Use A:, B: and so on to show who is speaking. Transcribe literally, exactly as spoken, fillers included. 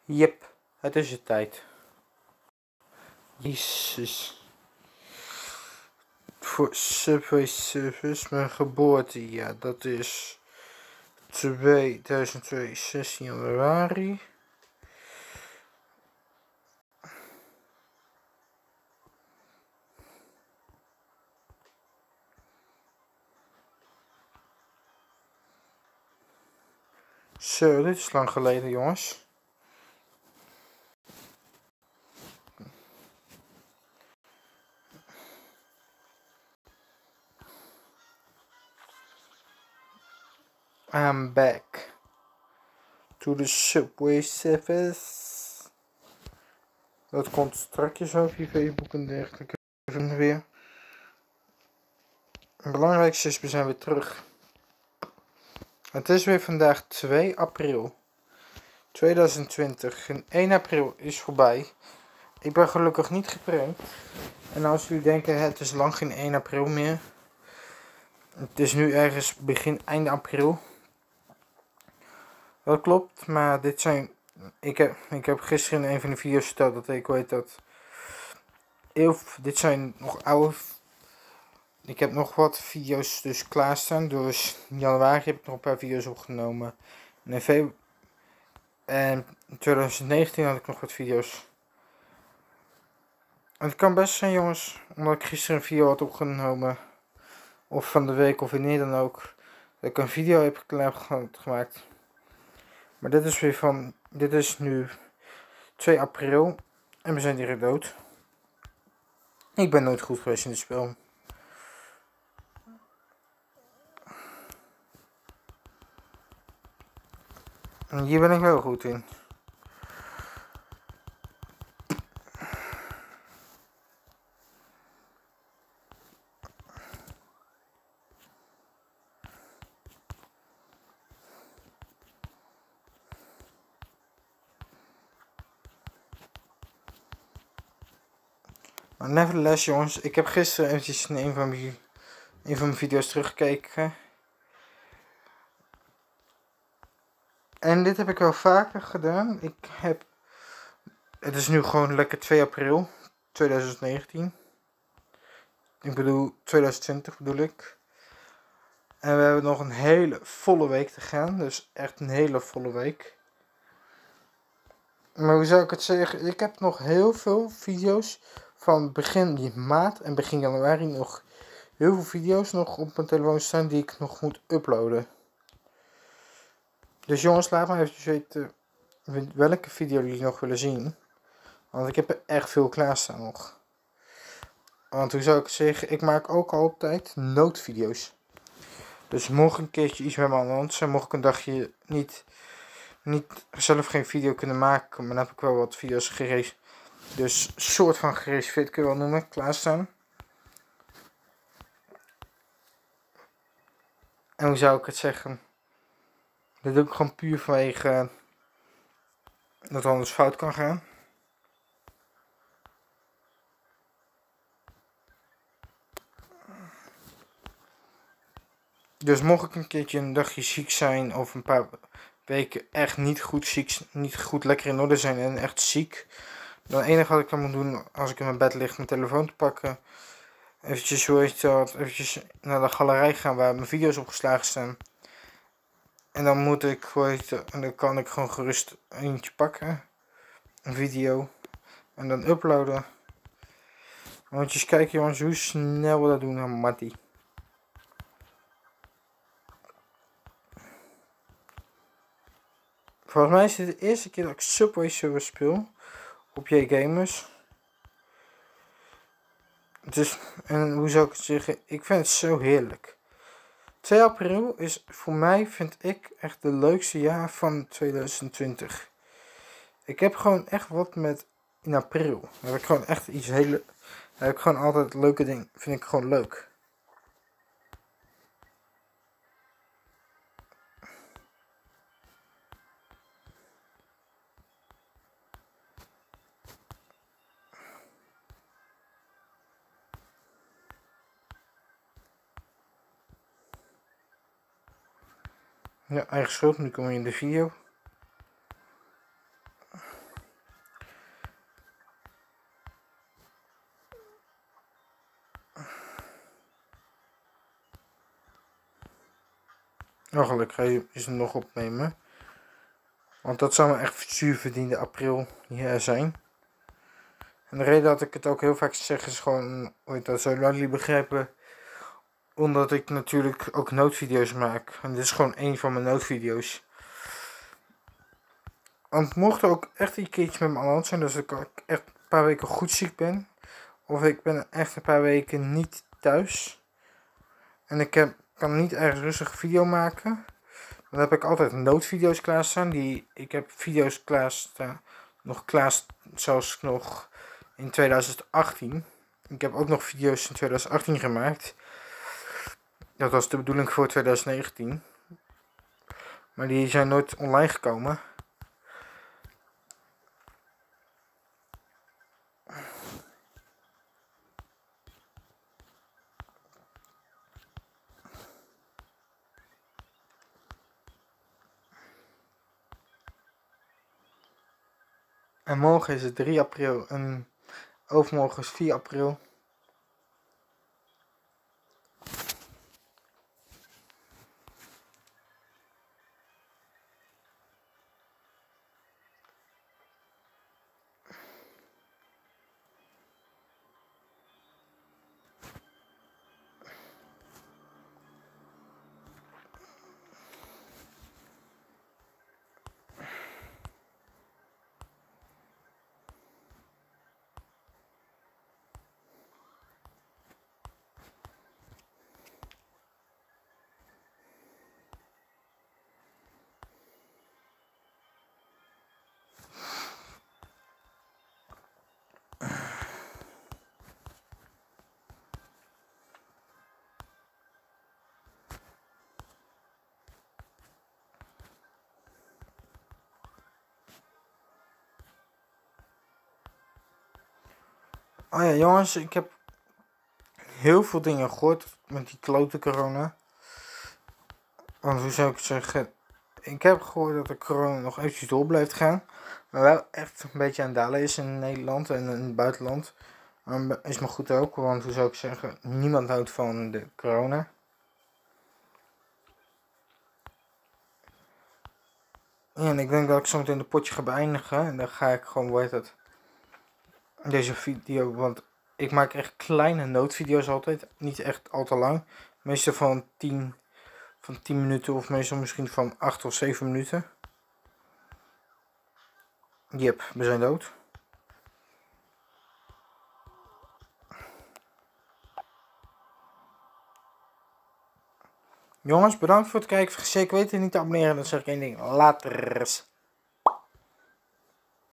A: Jep, het is de tijd. Jezus. Voor Subway Surfers, mijn geboorte, ja, dat is tweeduizend twee, zestien januari. Zo, dit is lang geleden, jongens. I'm back to the Subway Surfers. Dat komt straks op je Facebook en dergelijke weer. Het belangrijkste is, we zijn weer terug. Het is weer vandaag twee april tweeduizend twintig en één april is voorbij. Ik ben gelukkig niet geprankt. En als jullie denken, het is lang geen één april meer. Het is nu ergens begin, einde april. Dat klopt, maar dit zijn... Ik heb, ik heb gisteren in een van de video's verteld dat ik weet dat... Heel, dit zijn nog oude... Ik heb nog wat video's dus klaarstaan. Dus in januari heb ik nog een paar video's opgenomen. En in februari... En in twintig negentien had ik nog wat video's. En het kan best zijn, jongens, omdat ik gisteren een video had opgenomen, of van de week of wanneer dan ook, dat ik een video heb gemaakt. Maar dit is weer van, dit is nu twee april en we zijn direct dood. Ik ben nooit goed geweest in dit spel. En hier ben ik wel goed in. Maar nevertheless, jongens, ik heb gisteren eventjes in een van mijn, een van mijn video's teruggekeken. En dit heb ik wel vaker gedaan. Ik heb... Het is nu gewoon lekker twee april tweeduizend negentien. Ik bedoel, tweeduizend twintig bedoel ik. En we hebben nog een hele volle week te gaan. Dus echt een hele volle week. Maar hoe zou ik het zeggen? Ik heb nog heel veel video's van begin maart en begin januari nog heel veel video's nog op mijn telefoon staan die ik nog moet uploaden. Dus jongens, laat me even weten welke video jullie nog willen zien. Want ik heb er echt veel klaarstaan nog. Want hoe zou ik het zeggen? Ik maak ook altijd noodvideo's. Dus mocht een keertje iets met me aan de hand zijn, mocht ik een dagje niet, niet zelf geen video kunnen maken, maar dan heb ik wel wat video's gereserveerd. Dus soort van gereserveerd kun je wel noemen, klaarstaan. En hoe zou ik het zeggen? Dat doe ik gewoon puur vanwege uh, dat anders fout kan gaan. Dus mocht ik een keertje een dagje ziek zijn of een paar weken echt niet goed ziek, niet goed lekker in orde zijn en echt ziek, dan het enige wat ik dan moet doen als ik in mijn bed lig, mijn telefoon te pakken, eventjes, hoe heet dat, eventjes naar de galerij gaan waar mijn video's opgeslagen staan. En dan moet ik, hoe heet het, en dan kan ik gewoon gerust eentje pakken, een video, en dan uploaden. Want eens kijken, jongens, hoe snel we dat doen aan Mattie. Volgens mij is dit de eerste keer dat ik Subway Surfers speel op J-Gamers. Dus, en hoe zou ik het zeggen, ik vind het zo heerlijk. twee april is voor mij, vind ik, echt de leukste jaar van tweeduizend twintig. Ik heb gewoon echt wat met, in april, heb ik gewoon echt iets hele, heb ik gewoon altijd leuke dingen, vind ik gewoon leuk. Ja, eigen schuld, nu kom je in de video. Oh, gelukkig hij is er nog opnemen. Want dat zou me echt zuurverdiende april hier zijn. En de reden dat ik het ook heel vaak zeg is gewoon, hoe je dat, zo laat jullie begrijpen. Omdat ik natuurlijk ook noodvideo's maak. En dit is gewoon één van mijn noodvideo's. Want mocht er ook echt een keertje met me aan de hand zijn, dus ik echt een paar weken goed ziek ben. Of ik ben echt een paar weken niet thuis. En ik heb, kan niet ergens rustig een video maken. Dan heb ik altijd noodvideo's klaarstaan. Die, ik heb video's klaarstaan. Nog klaar, zoals nog in twintig achttien. Ik heb ook nog video's in twintig achttien gemaakt. Dat was de bedoeling voor twintig negentien. Maar die zijn nooit online gekomen. En morgen is het drie april en overmorgen is vier april. Oh ja, jongens, ik heb heel veel dingen gehoord met die klote corona. Want hoe zou ik zeggen, ik heb gehoord dat de corona nog eventjes door blijft gaan. Maar wel echt een beetje aan het dalen is in Nederland en in het buitenland. Maar is maar goed ook, want hoe zou ik zeggen, niemand houdt van de corona. Ja, en ik denk dat ik zo meteen de potje ga beëindigen. En dan ga ik gewoon, hoe heet het, deze video, want ik maak echt kleine noodvideo's altijd. Niet echt al te lang. Meestal van tien, van tien minuten of meestal misschien van acht of zeven minuten. Jep, we zijn dood. Jongens, bedankt voor het kijken. Vergeet zeker weten niet te abonneren. Dan zeg ik één ding. Laters.